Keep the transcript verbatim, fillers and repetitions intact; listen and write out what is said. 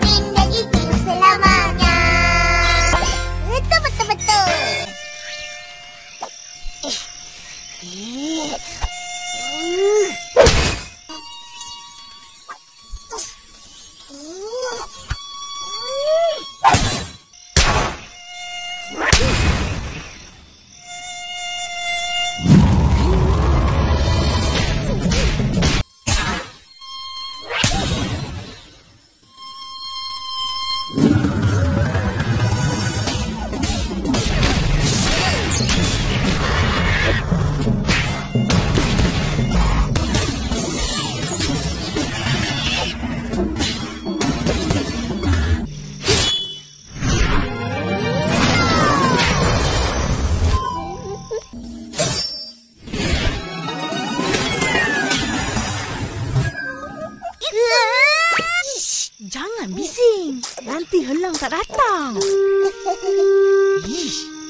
Indah gigi selamanya. Betul, betul, betul. Eh. Eh. Uh. Jangan bising. Nanti Helang tak datang. Ish.